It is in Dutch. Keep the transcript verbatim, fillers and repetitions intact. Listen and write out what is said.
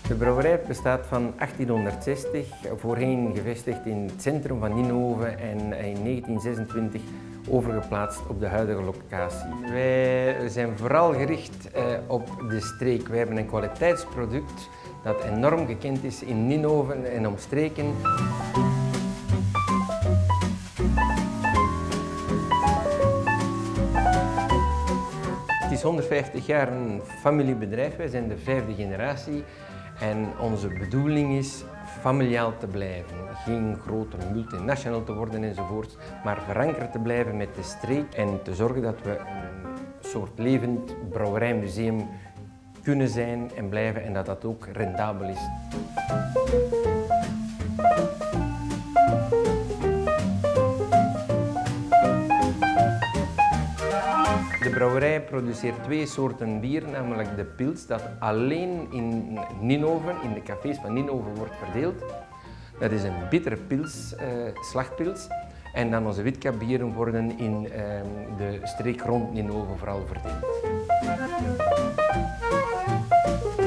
De brouwerij bestaat van achttienhonderdzestig, voorheen gevestigd in het centrum van Ninove en in negentien zesentwintig overgeplaatst op de huidige locatie. Wij zijn vooral gericht op de streek. Wij hebben een kwaliteitsproduct dat enorm gekend is in Ninove en omstreken. Het is honderdvijftig jaar een familiebedrijf, wij zijn de vijfde generatie en onze bedoeling is familiaal te blijven. Geen grote multinational te worden enzovoort, maar verankerd te blijven met de streek en te zorgen dat we een soort levend brouwerijmuseum kunnen zijn en blijven en dat dat ook rendabel is. De brouwerij produceert twee soorten bier, namelijk de pils, dat alleen in Ninove, in de cafés van Ninove wordt verdeeld. Dat is een bittere pils, uh, slagpils. En dan onze witkapbieren worden in uh, de streek rond Ninove vooral verdeeld.